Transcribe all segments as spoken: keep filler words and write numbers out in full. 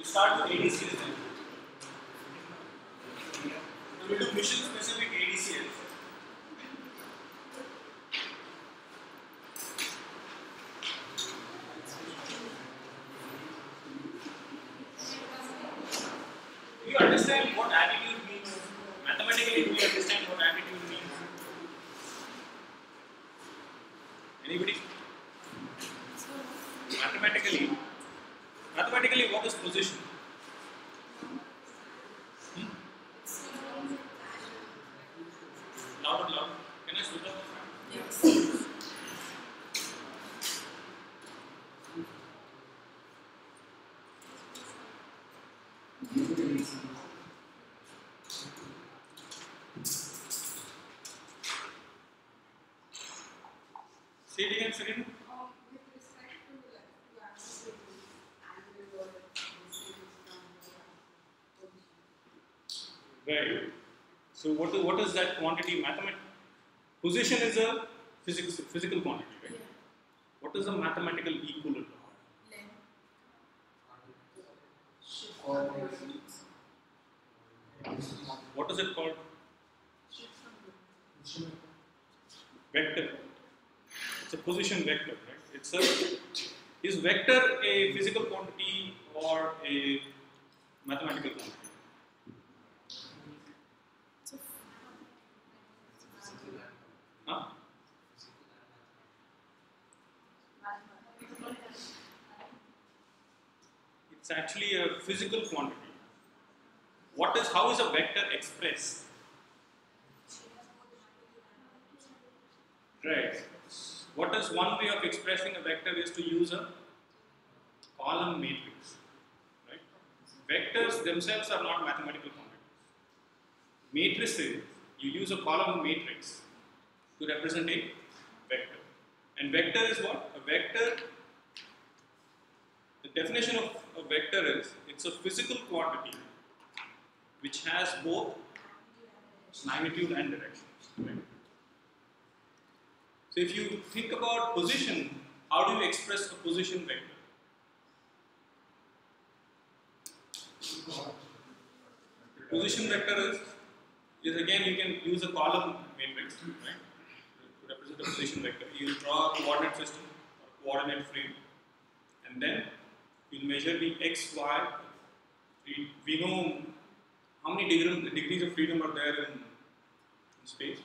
We start with A D C Ls then. So we do mission specific A D C Ls. Do you understand what attitude means? Mathematically, do you understand what attitude means? Anybody? Mathematically, mathematically, what is position? Hmm? Loud and loud. Can I switch off the fan? Yes. Say it again, second. Um, with respect to like to access it with angle or distance from the position. Very good. So what is, what is that quantity? Mathemat position is a physics, physical quantity, right? Yeah. What is the mathematical equivalent? Length. Shift Or- from coordinates. What is it called? Shift from coordinates. Vector. It's a position vector, right? It's a is vector a physical quantity or a mathematical quantity? So, Huh? It's actually a physical quantity. What is how is a vector expressed? Right. What is one way of expressing a vector is to use a column matrix. Right? Vectors themselves are not mathematical quantities. Matrices, you use a column matrix to represent a vector. And vector is what? A vector, the definition of a vector is it's a physical quantity which has both magnitude and direction. Right? So if you think about position, how do you express a position vector? Position vector is, is again you can use a column matrix, right? To represent a position vector. You draw a coordinate system or coordinate frame, and then you measure the x, y. We, we know how many degree, degrees of freedom are there in, in space.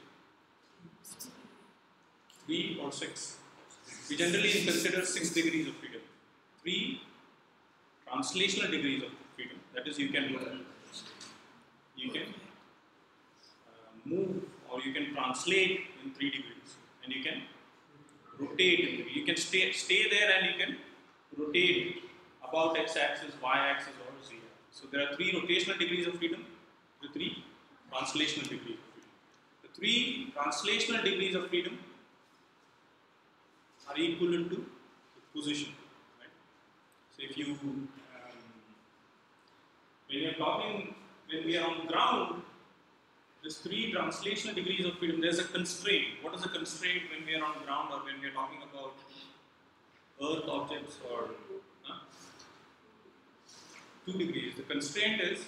Three or six. We generally consider six degrees of freedom. Three translational degrees of freedom. That is, you can you can uh, move or you can translate in three degrees, and you can rotate in three. You can stay stay there and you can rotate about x-axis, y-axis, or z-axis. So there are three rotational degrees of freedom, the three translational degrees of freedom. The three translational degrees of freedom are equivalent to position. Right? So if you, um, when you are talking, when we are on ground, there's three translational degrees of freedom. There's a constraint. What is a constraint when we are on ground or when we are talking about earth objects or huh? two degrees? The constraint is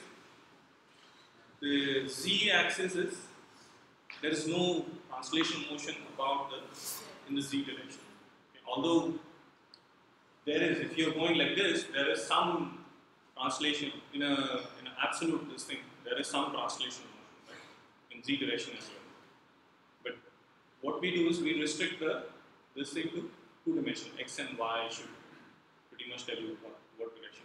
the z-axis is there is no translation motion about the in the z direction. Although there is, if you're going like this, there is some translation in a in an absolute this thing. There is some translation motion, right, in z direction as well. But what we do is we restrict the this thing to two dimension. X and y should pretty much tell you what, what direction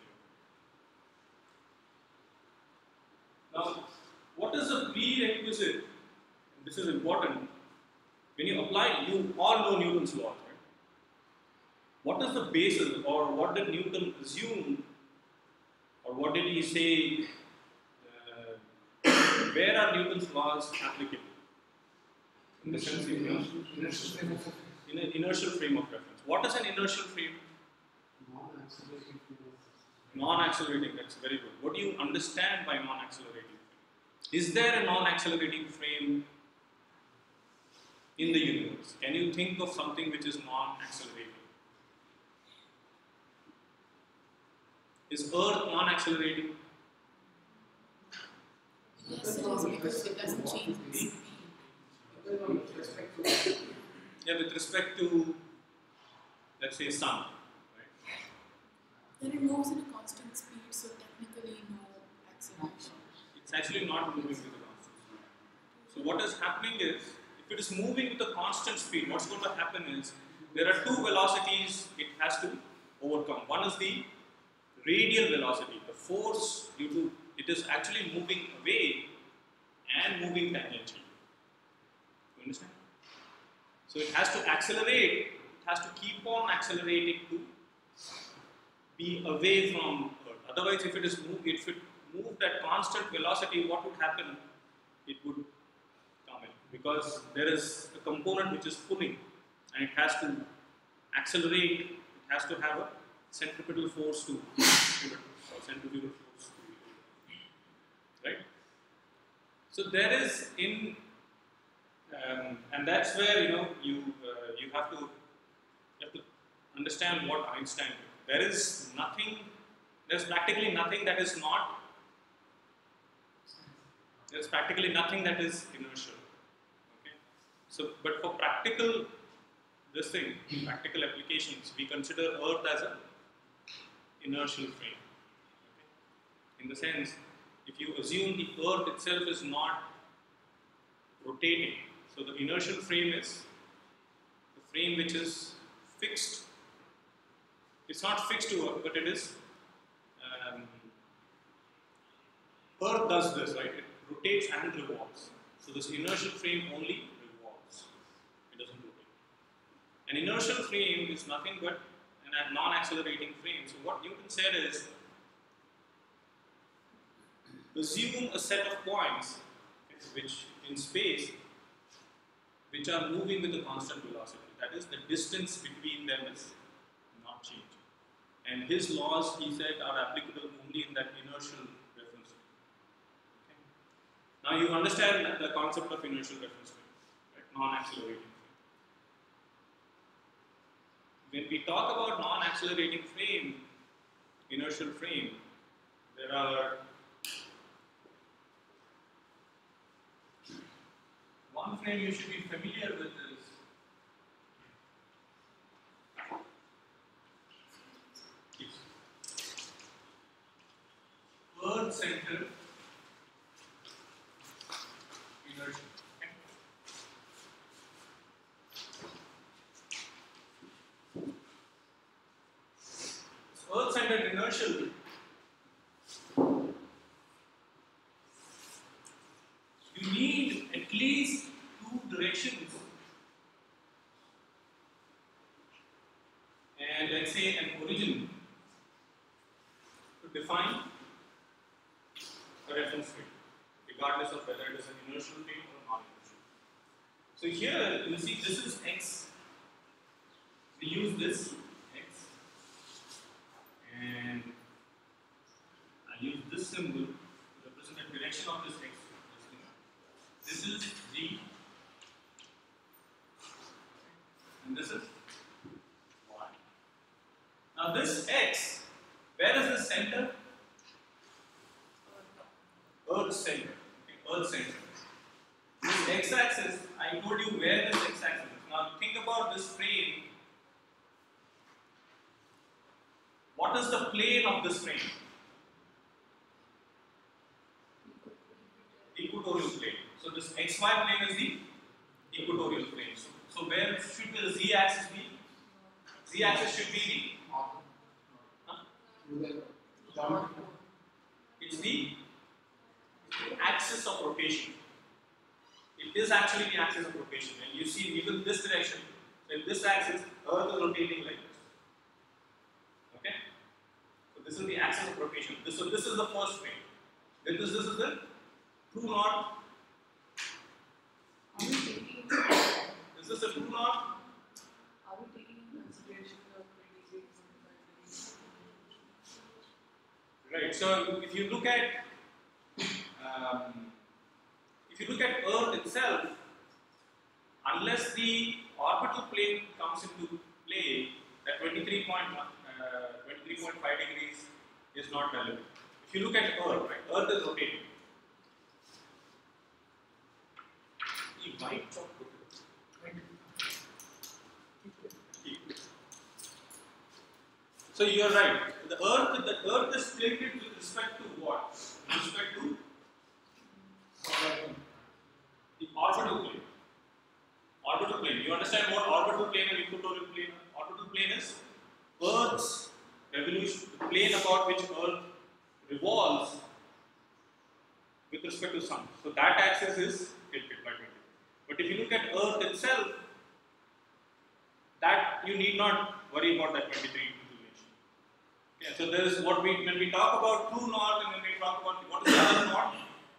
you're going. Now, what is the prerequisite? This is important. When you apply, you all know Newton's law. What is the basis, or what did Newton assume, or what did he say? Uh, where are Newton's laws applicable? In the sense, you know, in an inertial frame of reference. What is an inertial frame? Non-accelerating. That's very good. What do you understand by non-accelerating frame? Is there a non-accelerating frame in the universe? Can you think of something which is non-accelerating? Is Earth non-accelerating? Yes, it is because it doesn't change the speed. Yeah, with respect to, let's say, sun, right? Then it moves in a constant speed, so technically no acceleration. It's actually not moving with a constant speed. So what is happening is, if it is moving with a constant speed, what's going to happen is, there are two velocities it has to overcome. One is the radial velocity, the force due to it is actually moving away and moving tangentially. You understand? So it has to accelerate, it has to keep on accelerating to be away from Earth. Otherwise, if it is move, if it moved at constant velocity, what would happen? It would come in, because there is a component which is pulling, and it has to accelerate. It has to have a centripetal force to pivot, or centrifugal force to pivot. Right? So there is in, um, and that's where you know you uh, you have to you have to understand what Einstein did. There is nothing. There's practically nothing that is not. There's practically nothing that is inertial. Okay. So, but for practical this thing, practical applications, we consider Earth as a inertial frame. Okay. In the sense, if you assume the Earth itself is not rotating, so the inertial frame is the frame which is fixed. It's not fixed to Earth, but it is. Um, Earth does this, right? It rotates and revolves. So this inertial frame only revolves. It doesn't rotate. An inertial frame is nothing but a non-accelerating frame. So what Newton said is, assume a set of points which in space which are moving with a constant velocity. That is, the distance between them is not changing. And his laws, he said, are applicable only in that inertial reference frame. Okay. Now you understand the concept of inertial reference frame, right? Non-accelerating frame. When we talk about non-accelerating frame, inertial frame, there are one frame you should be familiar with is Earth center inertia. Okay. So Earth centered inertial you need at least two directions, and let's say an origin to define a reference frame, regardless of whether it is an inertial frame or non-inertial. So here you see this is x. We use this x, and I use this symbol to represent the direction of this x. This is G, and this is Y. Now this x, where is the center? Earth center. Okay, Earth center. This x-axis, I told you where this x-axis is. Now think about this frame. What is the plane of this frame? Equatorial plane. So this xy plane is the equatorial plane. So, so where should the z-axis be? Z-axis should be the huh? It's the axis of rotation. It is actually the axis of rotation. And you see even this direction, in this axis, Earth is rotating like this. Okay? So this is the axis of rotation. This, so this is the first frame. Then this, this is the true north. Are we taking, Is this a true north? are we taking in consideration the twenty-six and Right. So if you look at um, if you look at Earth itself, unless the orbital plane comes into play, that twenty-three point five degrees is not relevant. If you look at Earth, right? Earth is rotating. The white chocolate. So you are right. The Earth, the Earth is tilted with respect to what? With respect to the orbital plane. Orbital plane. You understand what orbital plane and equatorial plane are? Orbital plane is Earth's revolution, the plane about which Earth revolves with respect to Sun. So that axis is tilted by twenty. But if you look at Earth itself, that you need not worry about that twenty-three inclination. Okay, so there is what we when we talk about true north and when we talk about what is the other north?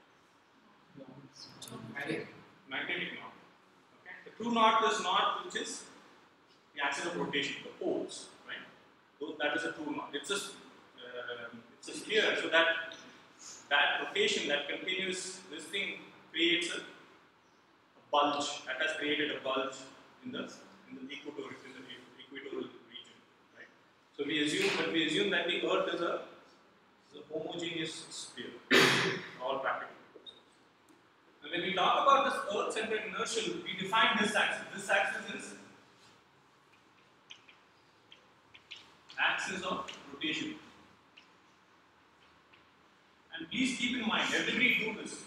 Magnetic. Magnetic north. Okay. The true north is north, which is the axis of rotation, the poles, right? So that is a true north. It's a uh, it's a sphere, so that that rotation, that continuous this thing creates a, a bulge. That has created a bulge in the in the equatorial in the equatorial region, right? So we assume that we assume that the Earth is a, is a homogeneous sphere, all practical. And when we talk about this Earth-centered inertial, we define this axis. This axis is axis of rotation. And please keep in mind, everybody do this.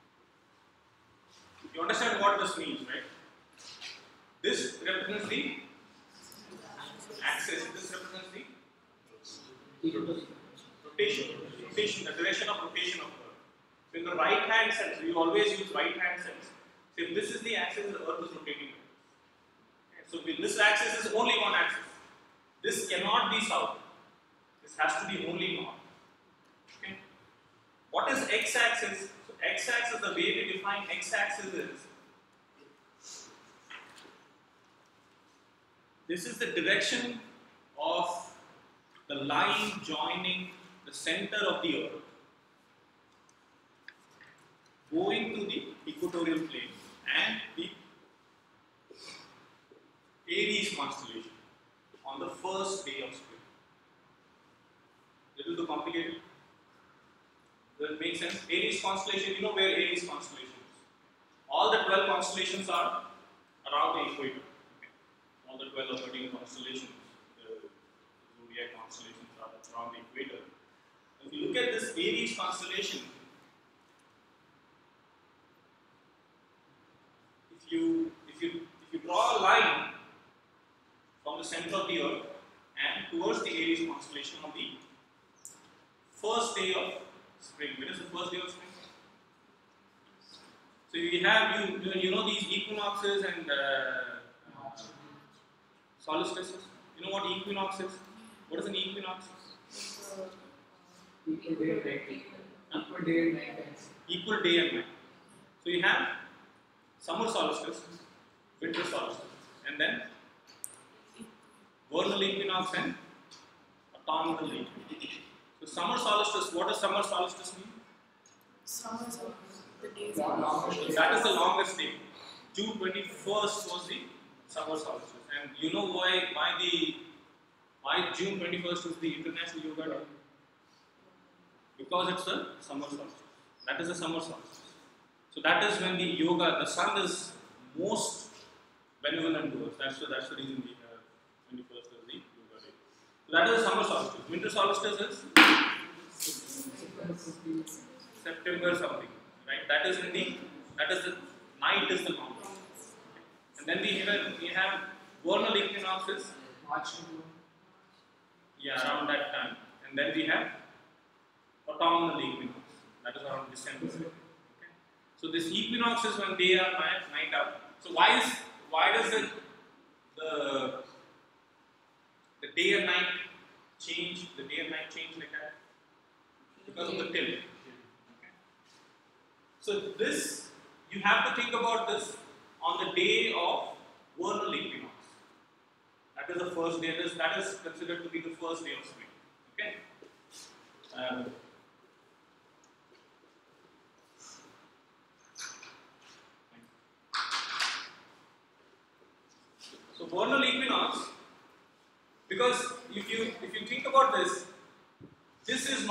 You understand what this means, right? This represents the axis, this represents the rotation, rotation, the direction of rotation of Earth. So in the right hand sense, we always use right hand sense. So if this is the axis, the Earth is rotating. Okay, so with this axis is only one axis. This cannot be south. This has to be only north. Okay. What is x-axis? So x-axis, the way we define x-axis is, this is the direction of the line joining the center of the Earth going to the equatorial plane and the Aries constellation on the first day of spring. Little too complicated? Does it make sense? Aries constellation, you know where Aries constellation is. All the twelve constellations are around the equator. Okay. All the twelve or thirteen constellations, the zodiac constellations are around the equator. If you look at this Aries constellation, if you if you if you draw a line from the center of the Earth and towards the Aries constellation on the first day of spring. When is the first day of spring? So you have you you know these equinoxes and uh, solstices. You know what equinox is? What is an equinox? Equal day and night. Equal day and night. Equal day and night. So you have summer solstice, winter solstice, and then vernal equinox and autumnal equinox. So summer solstice, what does summer solstice mean? Summer solstice, the days Yeah, are longest. That is the longest day. June twenty-first was the summer solstice. And you know why why the why June twenty-first is the International Yoga Day? Because it's the summer solstice. That is the summer solstice. So that is when the yoga, the sun is most benevolent to us. That's the, that's the reason we have twenty-first as the yoga day. So that is the summer solstice. Winter solstice is September something, right? That is in the, that is the, night is the longest. And then we have, we have vernal equinoxes, March. yeah, around that time. And then we have autumnal equinox, that is around December. Okay. So this equinox is when day are night, night out. So why is, why does it, the, the day and night change, the day and night change like that? Because of the tilt. Okay. So this, you have to think about this on the day of vernal equinox. That is the first day, that is, that is considered to be the first day of spring. Okay. Um, so vernal equinox, because if you if you think about this, this is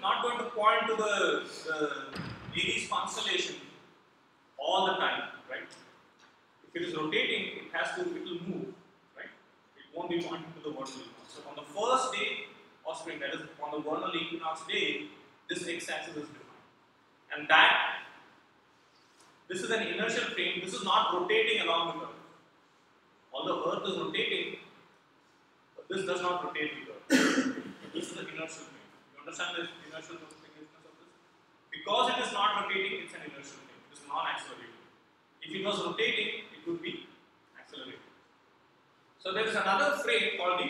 not going to point to the, the Aries constellation all the time, right? If it is rotating, it has to, it will move, right? It won't be pointing to the vernal equinox. So on the first day of spring, that is on the vernal equinox day, this x-axis is defined. And that, this is an inertial frame, this is not rotating along with Earth. Although Earth is rotating, but this does not rotate with Earth. This is the inertial frame. You understand the inertial thingness of this? Because it is not rotating, it's an inertial frame. It is non-accelerating. If it was rotating, it would be accelerating. So there is another frame called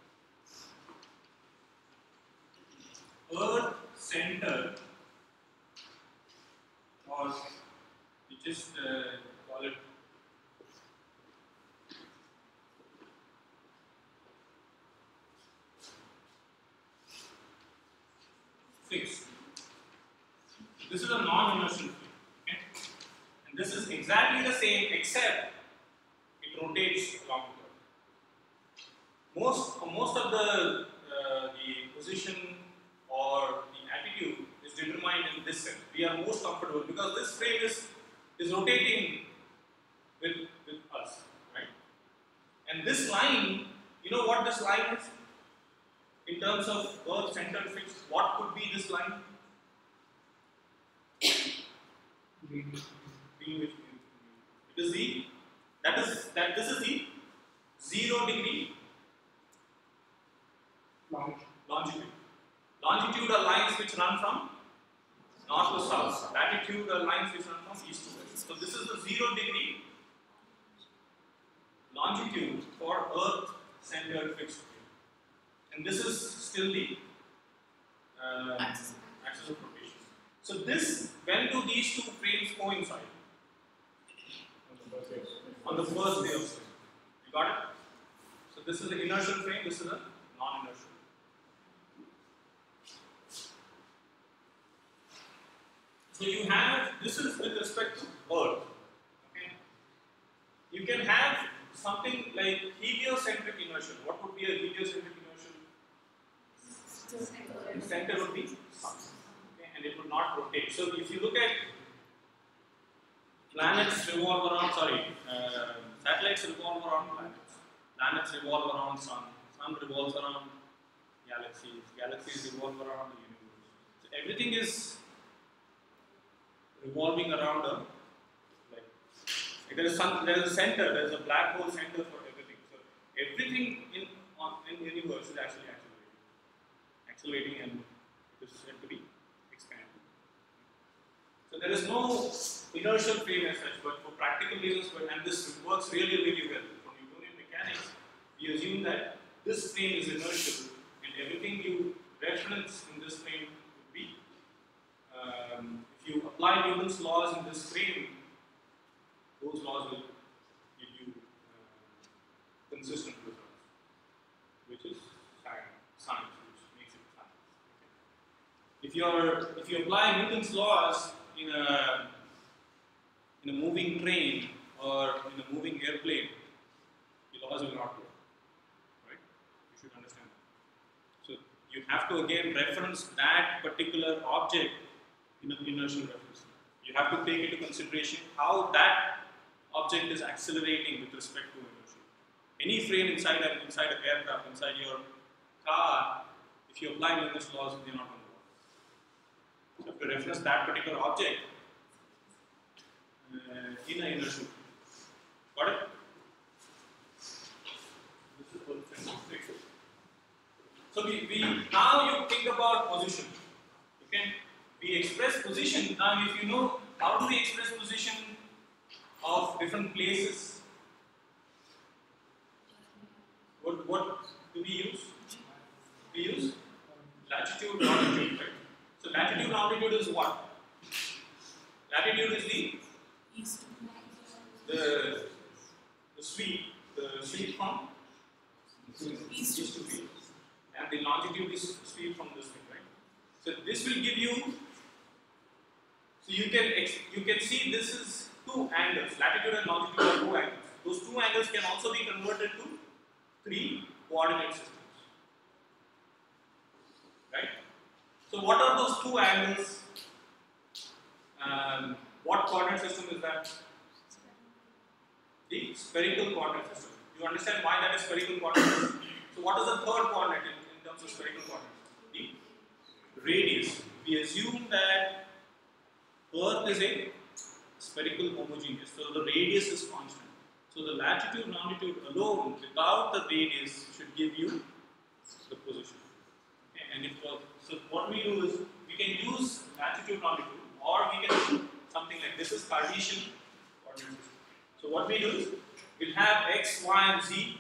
the Earth Center, or we just uh, call it fixed. This is a non-inertial frame, okay? And this is exactly the same except it rotates along with Earth. Most, uh, most of the, uh, the position or the attitude is determined in this sense. We are most comfortable because this frame is, is rotating with, with us, right? And this line, you know what this line is? In terms of Earth centered fixed, what could be this line? Green. Greenwich. It is the, that is, that this is the zero degree Long. longitude. Longitude are lines which run from north to south. Latitude are lines which run from east to west. So this is the zero degree longitude for Earth centered fixed frame. And this is still the uh, Axis. axis of rotation. So this, when do these two frames coincide? On the first day of spring. You got it? So this is the inertial frame, this is a non-inertial. So you have, this is with respect to Earth. Okay? You can have something like heliocentric inertia. What would be a heliocentric inertia? The center would be sun, okay, and it would not rotate. So if you look at planets revolve around, sorry, uh, satellites revolve around planets. Planets revolve around sun. Sun revolves around galaxies. Galaxies revolve around the universe. So everything is revolving around a, like, there is some, there is a center, there is a black hole center for everything. So everything in on in the universe is actually accelerating, accelerating, and it is said to be expanding. So there is no inertial frame as such, but for practical reasons, but and this works really, really well. For Newtonian mechanics, we assume that this frame is inertial, and everything you reference in this frame would be. Um, if you apply Newton's laws in this frame, those laws will give you uh, consistent results, which is science, which makes it science. Okay. If you are, if you apply Newton's laws in a in a moving train or in a moving airplane, the laws will not work. Right? You should understand that. So you have to again reference that particular object in an inertial reference. You have to take into consideration how that object is accelerating with respect to inertia. Any frame inside an inside an aircraft, inside your car, if you apply Newton's laws, they're not going to work. So you have to reference that particular object uh, in an inertial frame. Got it? This is perfect. So we, we now you think about position. Okay? We express position. Now, if you know how do we express position of different places, what what do we use? We use latitude, longitude, right? So latitude, longitude is what? Latitude is the East. the the sweep, the sweep from East. east to west, and the longitude is sweep from this way, right? So this will give you. So you can ex you can see this is two angles. Latitude and longitude are two angles. Those two angles can also be converted to three coordinate systems, right? So what are those two angles? Um, what coordinate system is that? The spherical coordinate system. You understand why that is spherical coordinate system? So what is the third coordinate in, in terms of spherical coordinate? The radius. We assume that Earth is a spherical homogeneous, so the radius is constant. So the latitude, longitude alone, without the radius, should give you the position. Okay? And if uh, so, what we do is we can use latitude, longitude, or we can do something like this is Cartesian coordinate system. So what we do is we'll have x, y, and z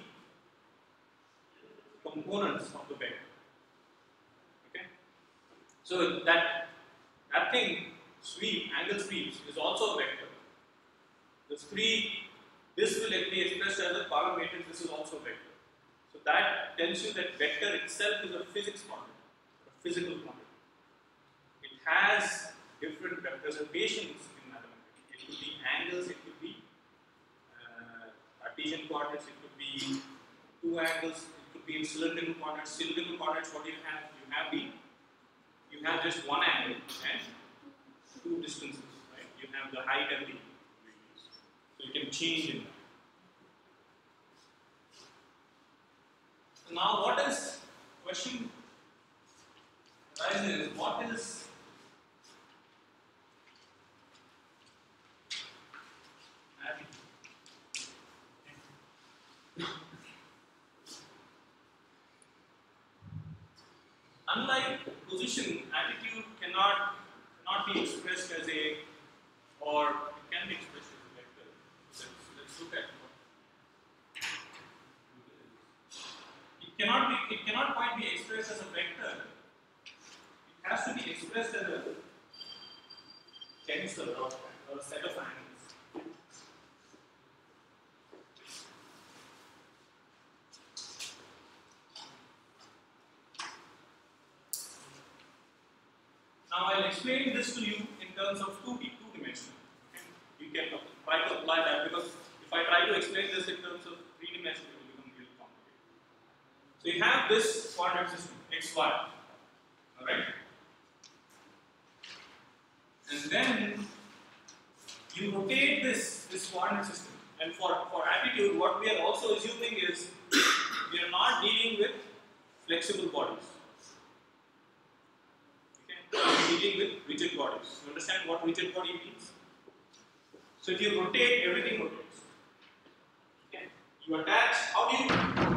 components of the vector. Okay. So that that thing sweep, angle sweeps is also a vector. The sweep, this will be expressed as a power matrix, this is also a vector. So that tells you that vector itself is a physics quantity, a physical quantity. It has different representations in mathematics. It could be angles, it could be uh, Cartesian coordinates, it could be two angles, it could be in cylindrical coordinates. Cylindrical coordinates, what do you have? You have the, you have just one angle and two distances, right? You have the height and the radius. So you can change in that. So now what is, question arises, what is unlike position, attitude cannot cannot be expressed as a, or it can be expressed as a vector. Let's, let's look at what it cannot be. It cannot quite be expressed as a vector. It has to be expressed as a tensor or, or a set of angles. Now I'll explain this to you in terms of two D, two dimension. Okay? You can try to apply that, because if I try to explain this in terms of three dimension, it will become really complicated. So you have this coordinate system, x, y, alright? And then you rotate this, this coordinate system. And for, for attitude, what we are also assuming is we are not dealing with flexible bodies. Dealing with rigid bodies. You understand what rigid body means? So if you rotate, everything rotates. Okay. You attach, how do you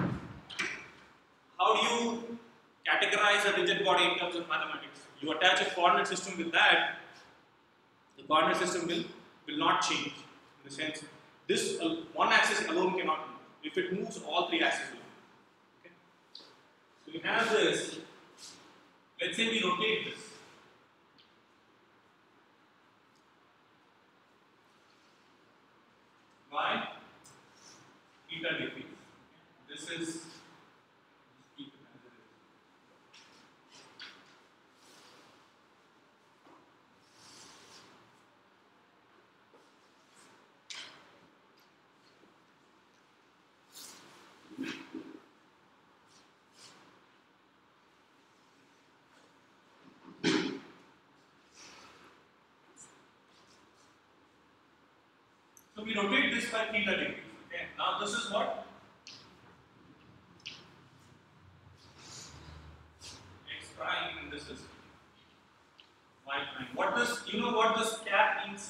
how do you categorize a rigid body in terms of mathematics? You attach a coordinate system with that, the coordinate system will, will not change. In the sense, this uh, one axis alone cannot move. If it moves, all three axes will move. Okay. So you have this, let's say we rotate this. By theta degrees. This is keep it as it is. So we rotate this by theta degrees. Okay. Now this is what? X prime, and this is y prime. What does, you know what this cap means?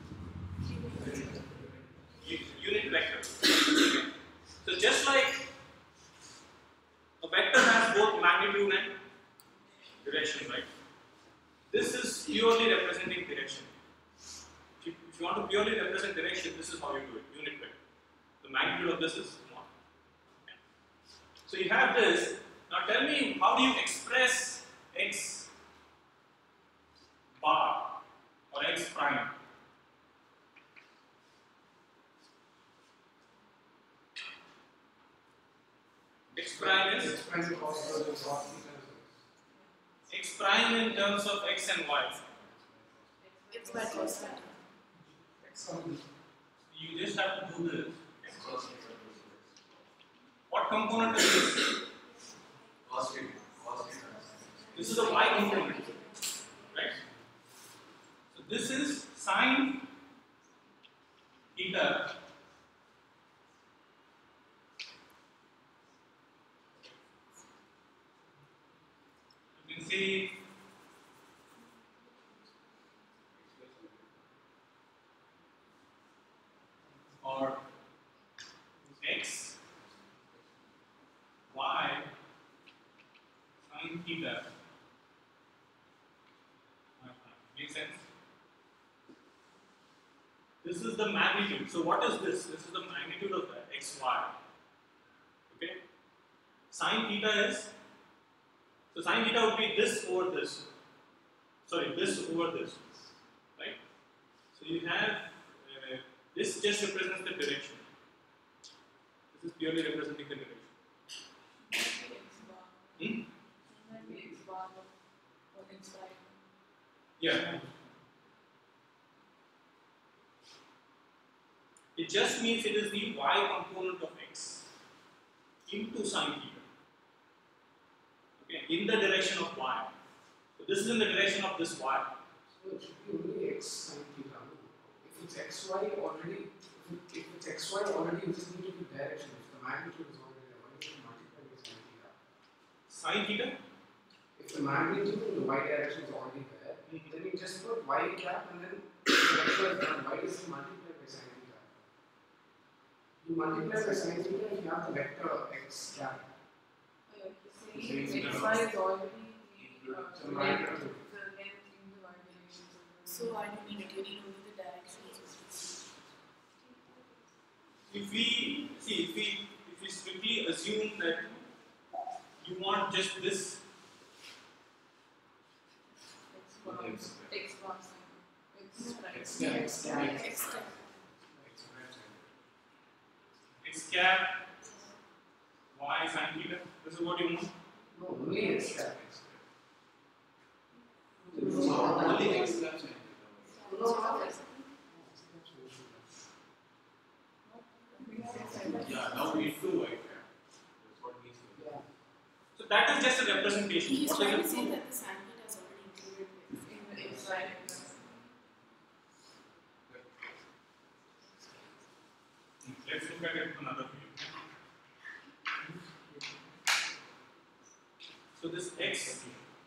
Unit vector. Okay. So just like a vector has both magnitude and direction, right? This is purely representing direction. If you want to purely represent direction, this is how you do it, unit vector. The magnitude of this is one. Okay. So you have this. Now tell me, how do you express x bar or x prime? X prime is x prime in terms of x and y. X by cos theta. You just have to do this. Okay. What component is this? This is a y component. this is sine theta you can say or x y sine theta. Make sense? This is the magnitude. So what is this? This is the magnitude of the xy. Okay? Sine theta is, so sine theta would be this over this. Sorry, this over this. Right? So you have, uh, this just represents the direction. This is purely representing the direction. Hmm? Yeah. It just means it is the y component of x into sine theta. Okay, in the direction of y. So this is in the direction of this y. So it should be only x sine theta. If it's xy already, if, it, if it's xy already, you just need to be direction. If the magnitude is already there, why do you multiply with sine theta? Sine theta? If the magnitude in the y direction is already there, Mm-hmm. then you just put y cap and then the xy is done. Why does it multiply by sine theta? You multiply by sine theta if you have the vector x cap. X Y is already the, uh, So length, magnitude. the length in the y direction. So I don't need it, you need only the directions. If we see, if we if we strictly assume that you want just this, X bar, X bar sign, X Yeah, right. x cap. X cap. x cap y sine theta. This is what you want. No, only x cap. Only x cap sign No, no, no. Yeah, now we need two y cap. That's what needs to be. Yeah. So that is just a representation. He's What trying to is say it? that the sine theta is already included with. In the X right. Let's look at it another view. So this x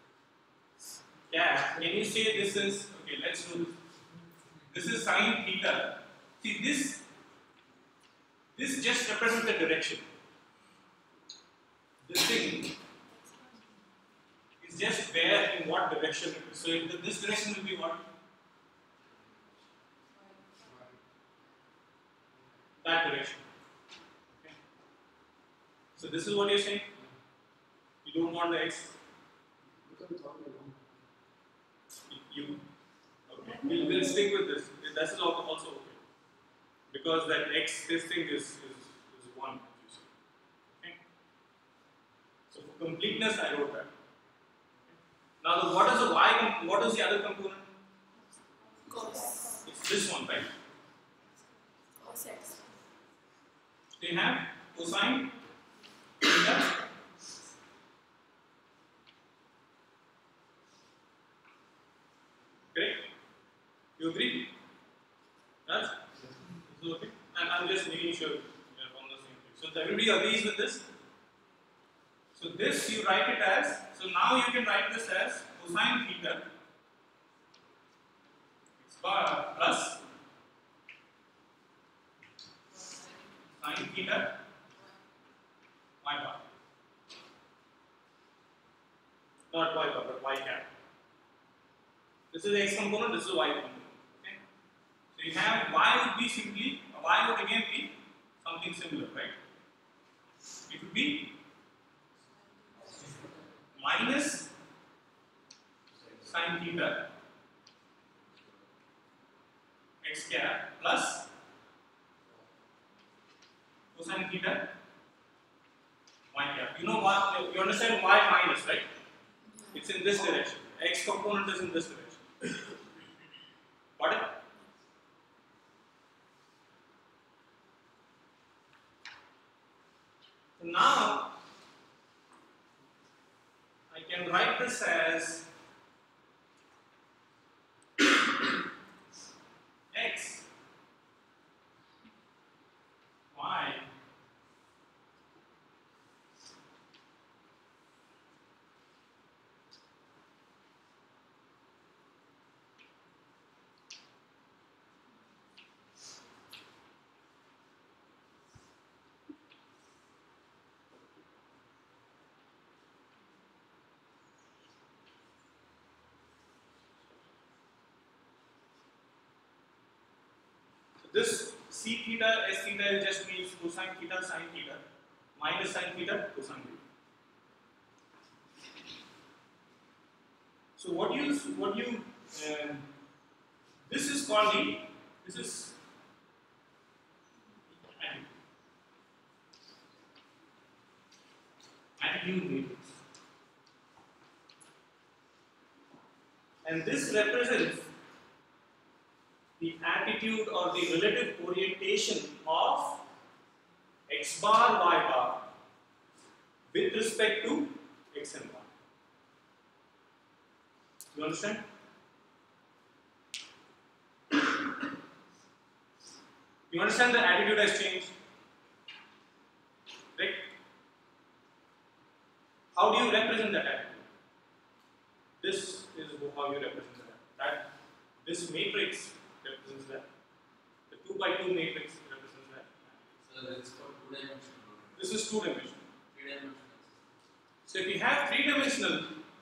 cap, can you say this is, okay, let's do this. This is sine theta. See this, this just represents the direction. This thing is just where in what direction it is. So if this direction will be what? That direction. Okay. So this is what you're saying? You don't want the x? You, okay. We'll, we'll stick with this. This is also okay. Because that x, this thing is, is, is one, as you see. Okay. So for completeness, I wrote that. Okay. Now, the, what is the y, comp- what is the other component? Cos. It's this one, right? Cos x. They have cosine theta. Correct? You agree? Yes? This is okay? And I'm just making sure we are on the same page. So everybody agrees with this? So this you write it as, so now you can write this as cosine theta x bar plus sine theta y bar. Not y bar, but y cap. This is the x component, this is y component. Okay? So you have y would be simply, y would again be something similar, right? It would be minus sine theta x cap plus cosine theta y cap. You know what? You understand y minus, right? It's in this direction. X component is in this direction. Got it? So now I can write this as this c theta s theta just means cosine theta sine theta minus sine theta cosine theta. So what you what you uh, this is called the this is attitude matrix, and this represents the attitude or the relative orientation of x bar y bar with respect to x and y. You understand? You understand the attitude has changed, right? How do you represent that attitude? This is how you represent that. That this matrix represents that. The two by two matrix represents that. So that's called two dimensional. This is two dimensional. Three dimensional. So if you have three dimensional,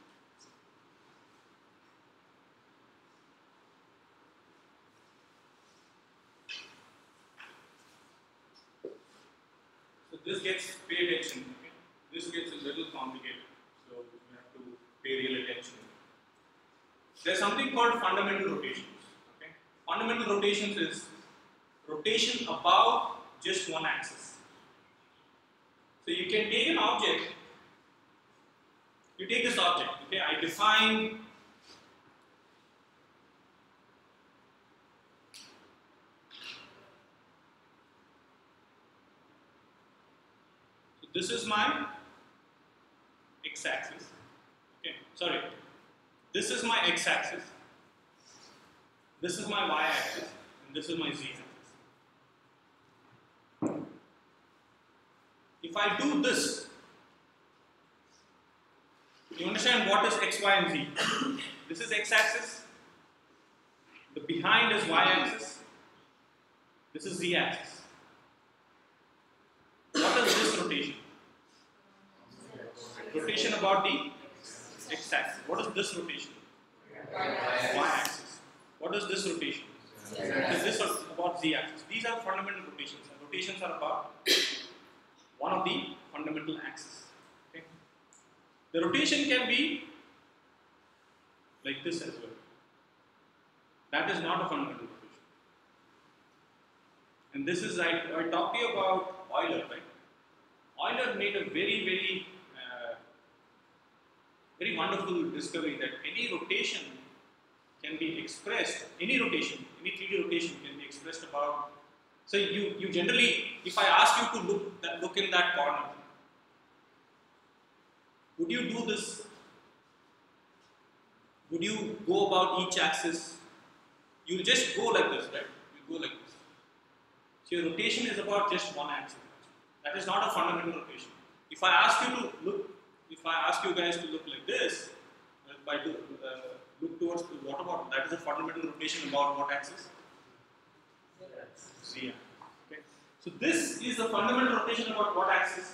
so this gets pay attention. Okay? This gets a little complicated. So you have to pay real attention. There's something called fundamental rotations. Okay? Fundamental rotations is rotation about just one axis. So you can take an object, you take this object, okay, I define so this is my x-axis, okay, sorry, this is my x-axis, this is my y-axis, and this is my z-axis. If I do this, you understand what is x, y, and z? This is x-axis, the behind is y-axis, this is z-axis. What is this rotation? Rotation about the x-axis. What is this rotation? Y-axis. What is this rotation? Is this about z-axis? These are fundamental rotations. And rotations are about one of the fundamental axes. Okay? The rotation can be like this as well. That is not a fundamental rotation. And this is, I, I talked to you about Euler, right? Euler made a very, very, uh, very wonderful discovery that any rotation can be expressed, any rotation, any three D rotation can be expressed about. So you, you generally, if I ask you to look, that, look in that corner, would you do this? Would you go about each axis? You just go like this, right? You go like this. So your rotation is about just one axis. That is not a fundamental rotation. If I ask you to look, if I ask you guys to look like this, if I do, uh, look towards the water bottle, that is a fundamental rotation about what axis? Z. Okay. So this is the fundamental rotation about what axis?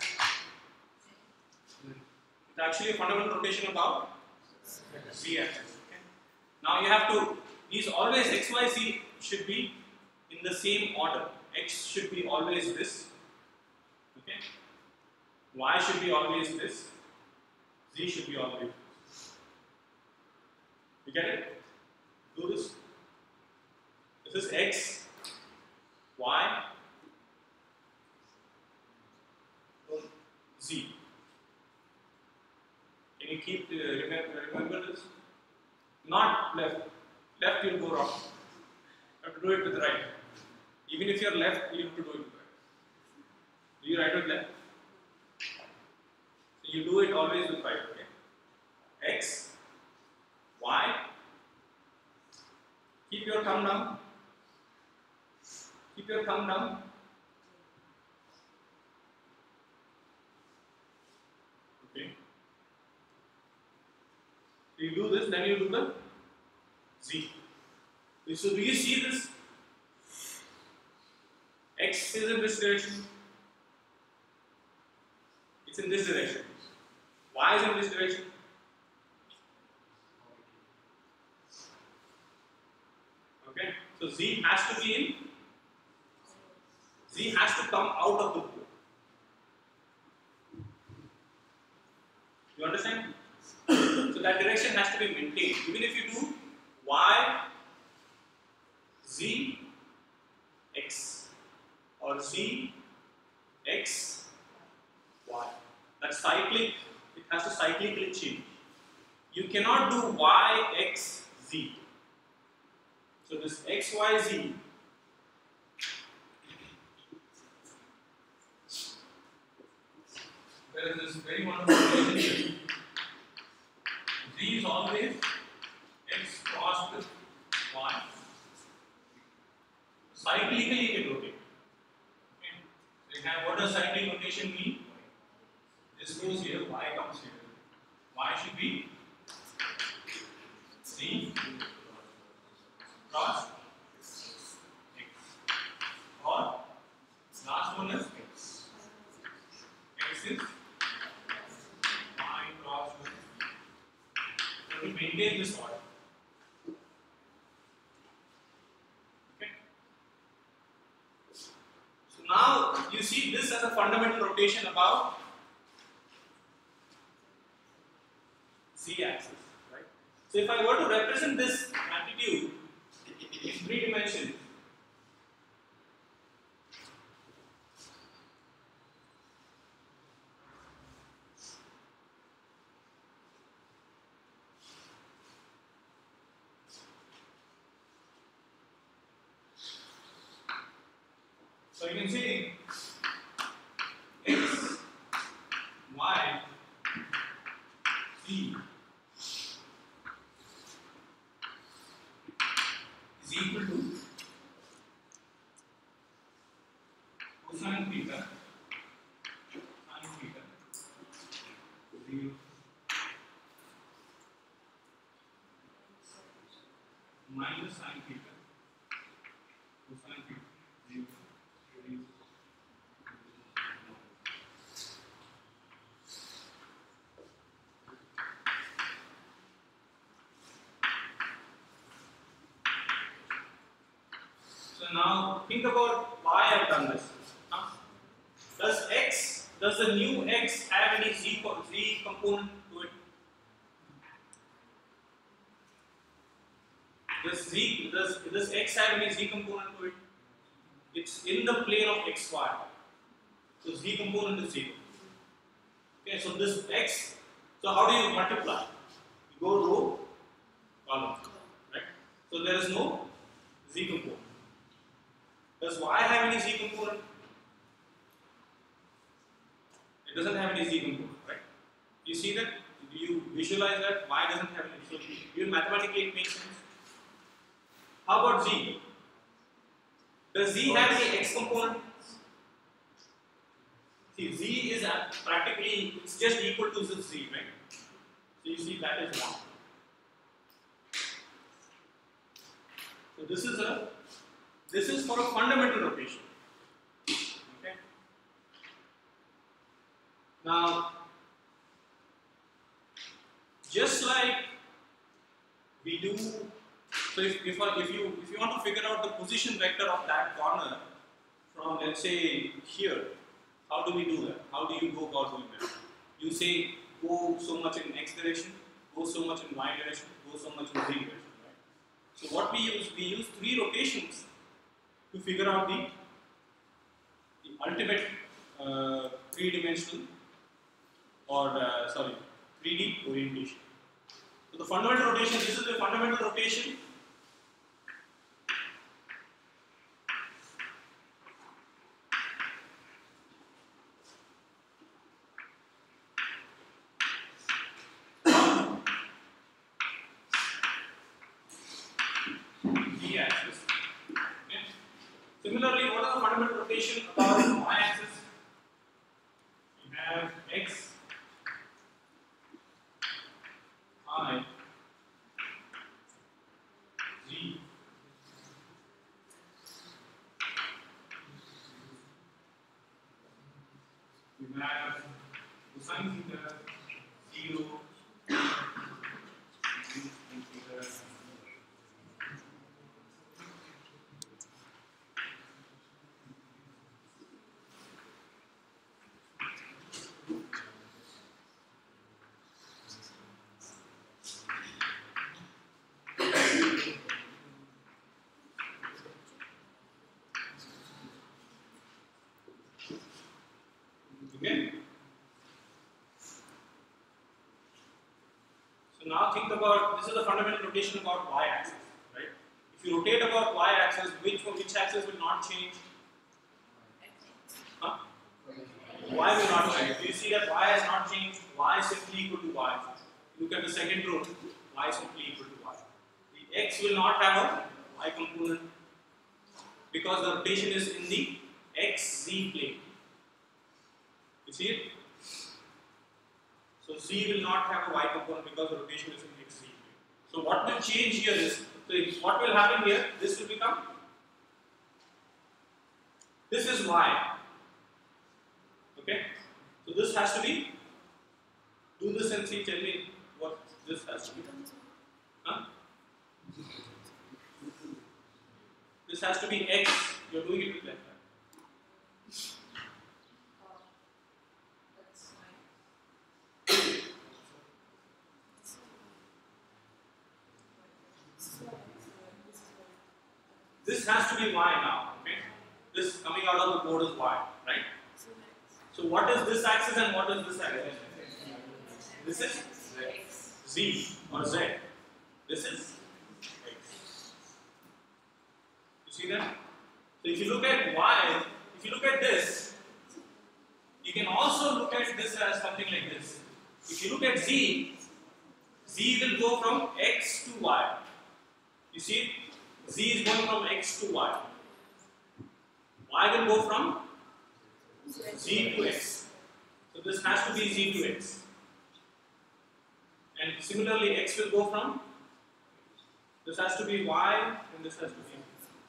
It's actually a fundamental rotation about Z axis. Okay. Now you have to, these always x, y, z should be in the same order. X should be always this. Okay. Y should be always this. Z should be always this. You get it? Do this. This is x, y, z. Can you keep uh, remember, remember this? Not left. Left you'll go wrong. You have to do it with right. Even if you're left, you have to do it with right. Do you write with left? So you do it always with right. Okay? X, y. Keep your thumb down. Keep your thumb down. Okay. So you do this, then you do the z. So do you see this? X is in this direction. It's in this direction. Y is in this direction. Okay. So z has to be in Z has to come out of the pole. You understand? So that direction has to be maintained. Even if you do Y, Z, X, or Z, X, Y. That cyclic, it has to cyclically change. You cannot do Y, X, Z. So this X, Y, Z there is this very wonderful relationship. Z is always X crossed with Y. Cyclically it will rotate. Okay. So you have, what does cyclic rotation mean? This goes here, Y comes here. Y should be Z cross X. Or last one is X. X is Y cross with. So we maintain this order. Okay. So now you see this as a fundamental rotation about Z axis, right? So if I were to represent this amplitude in three dimensions, so you can see X, Y, Z is equal to cosine theta sin theta zero minus sin theta cosine theta zero. So now think about why I have done this. Huh? Does X, does the new X have any Z, co- Z component to it? Does Z, does, does X have any Z component to it? It's in the plane of X Y. So Z component is zero. Okay, so this X, so how do you multiply? You go row, column, right? So there is no Z component. Does Y have any Z component? It doesn't have any Z component, right? You see that? Do you visualize that? Y doesn't have any. So even mathematically it makes sense. How about Z? Does Z have any X component? See, Z is practically, it's just equal to this Z, right? So you see that is one. So this is a, this is for a fundamental rotation. Okay. Now, just like we do, so if if, if you if you want to figure out the position vector of that corner from, let's say, here, how do we do that? How do you go about doing that? You say go so much in X direction, go so much in Y direction, go so much in Z direction, right? So what we use, we use three rotations to figure out the, the ultimate uh, three-dimensional or uh, sorry, three D orientation. So the fundamental rotation, this is the fundamental rotation. Z axis. Okay. Similarly, what is the fundamental rotation about the Y axis? We have X, I, Z. We have cosine theta, zero, sin theta. now think about, this is the fundamental rotation about y-axis, right? If you rotate about y-axis, which which axis will not change? Huh? Y will not change. Do you see that y has not changed? Y is simply equal to y. Look at the second row. Y is simply equal to y. The x will not have a y component because the rotation is in the xz plane. You see it? So z will not have a y component because the rotation is in xz plane. So what will change here is, so what will happen here? This will become, this is y. Okay? So this has to be, do this and see, tell me what this has to be. Huh? This has to be x, you're doing it with left hand. That's fine. This has to be y now, okay? This coming out of the board is y, right? So what is this axis and what is this axis? This is z or z. This is x. You see that? So if you look at y, if you look at this, you can also look at this as something like this. If you look at z, z will go from x to y. You see, z is going from x to y. Y will go from z to x. So this has to be z to x. And similarly, x will go from, this has to be y and this has to be.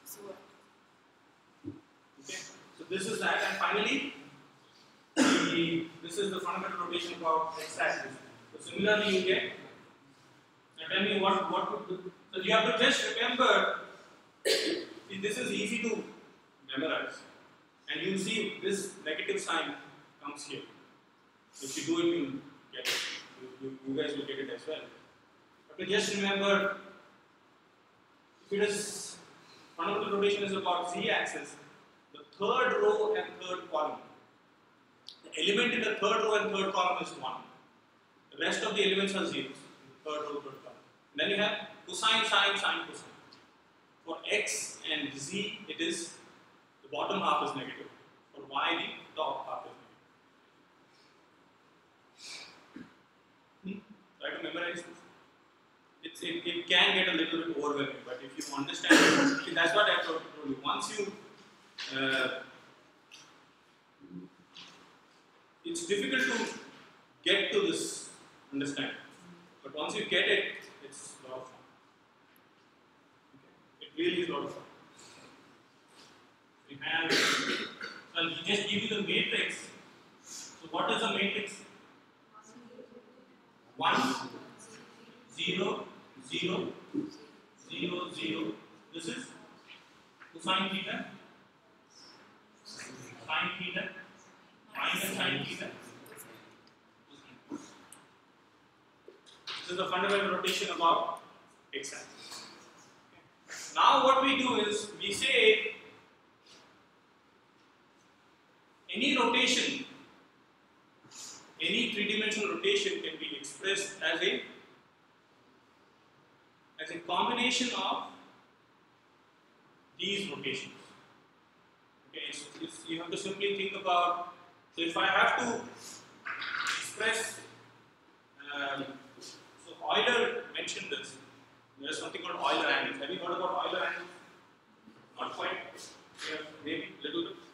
Okay. So this is that, and finally, the, this is the fundamental rotation of x-axis. So similarly, you get. Now tell me what what would do. So you have to just remember. See, this is easy to memorize, and you see this negative sign comes here. If you do it, you get it. You, you, you guys will get it as well. But just remember, if it is fundamental rotation is about z-axis, the third row and third column. The element in the third row and third column is one. The rest of the elements are zeros. Third row, third column. And then you have cosine, sine, sine, cosine. For x and z, it is the bottom half is negative. For y, the top half is negative. Hmm? Try to memorize this. It's, it, it can get a little bit overwhelming, but if you understand it, see, that's what I told you. Once you, uh, it's difficult to get to this understanding, but once you get it, it's a lot of fun. Okay. It really is a lot of fun. We have, so I'll just give you the matrix. So what is the matrix? one, zero, zero, zero, zero. This is cosine theta, sine theta, minus sine theta. This is the fundamental rotation about x-axis. Now what we do is we say any rotation, any three-dimensional rotation can be expressed as a as a combination of these rotations. Okay, it's, it's, you have to simply think about. So if I have to express, um, so Euler mentioned this. There is something called Euler angles. Have you heard about Euler angles? Not quite. Yeah, maybe a little bit.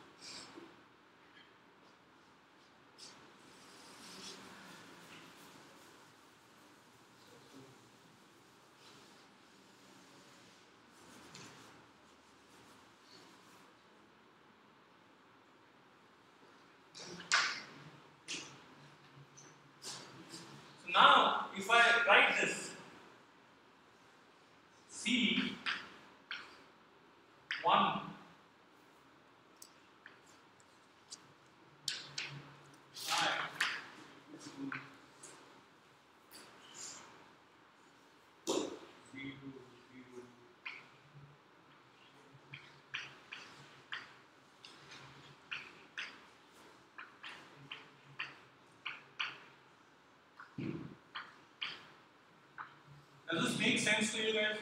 Now, if I write this, C one I zero zero make sense to you guys?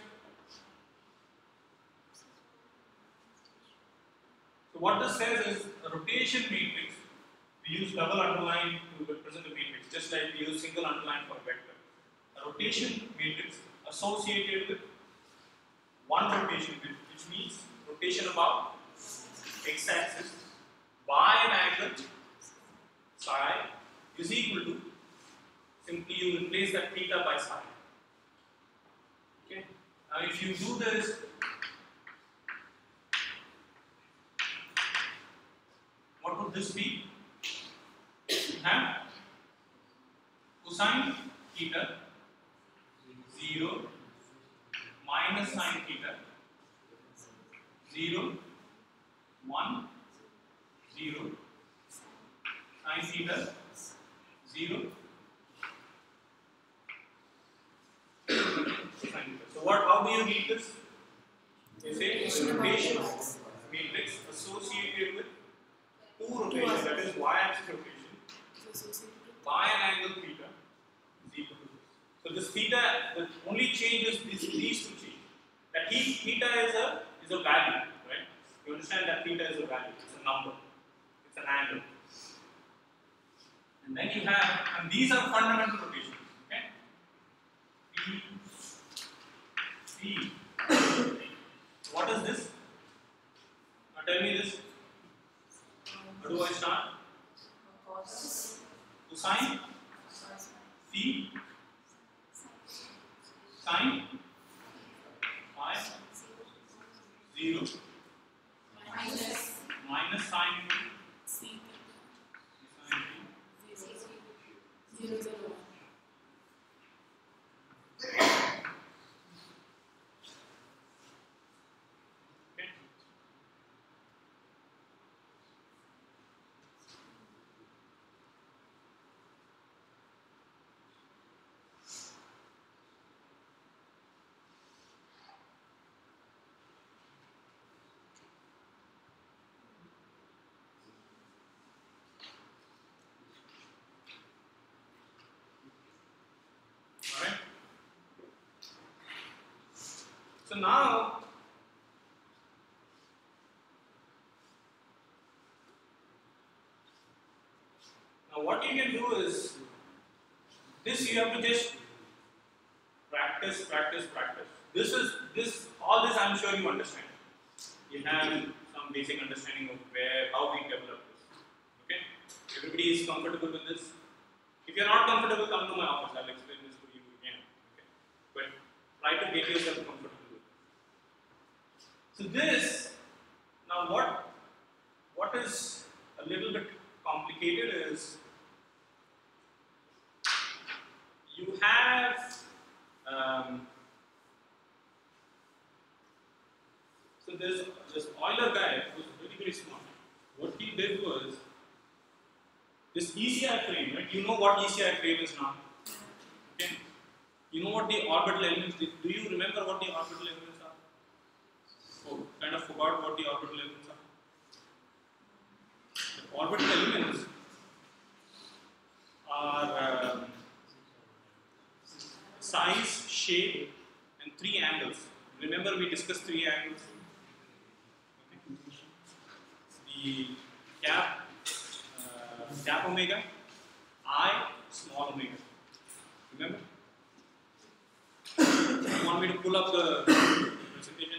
So what this says is a rotation matrix. We use double underline to represent the matrix, just like we use single underline for a vector. A rotation matrix associated with one rotation, which means rotation about x-axis by an angle psi is equal to, simply you replace that theta by psi. Okay. Now if you do this, what would this be? You have cosine theta zero minus sine theta zero one zero sine theta zero. So what? How do you read this? You say rotation matrix associated with two rotations, that is y-axis rotation by an angle theta is equal to this. So this theta, the only change is these, these two change. That he, theta is a is a value, right? You understand that theta is a value. It's a number. It's an angle. And then you have, and these are fundamental rotations. Okay? P, P. What is this? Now tell me this. How do I start? Cosine phi sine phi zero minus minus sine phi C sine phi zero zero one. Okay. Alright. So now now what you can do is this you have to just practice, practice, practice. This is this all this I'm sure you understand. You have some basic understanding of where how we develop this. Okay? Everybody is comfortable with this. If you're not comfortable, come to my office. I'll explain this to you again. Okay? But try to get yourself comfortable with it. So this, now what, what is a little bit complicated is you have, um, so there's this Euler guy who's very, very smart. What he did was, this E C I frame, right? You know what E C I frame is now. Okay? You know what the orbital elements do. Do you remember what the orbital elements are? Oh, kind of forgot what the orbital elements are. The orbital elements are um, size, shape, and three angles. Remember we discussed three angles. Okay. The cap. Cap omega, I, small omega. Remember? You want me to pull up the presentation